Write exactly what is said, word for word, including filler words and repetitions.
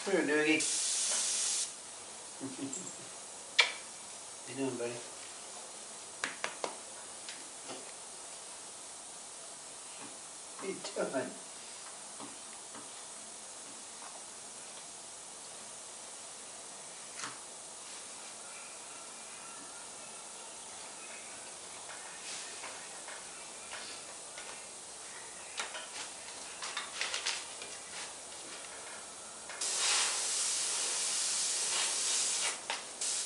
Here, Doogie. How you doing, buddy? What are you doing?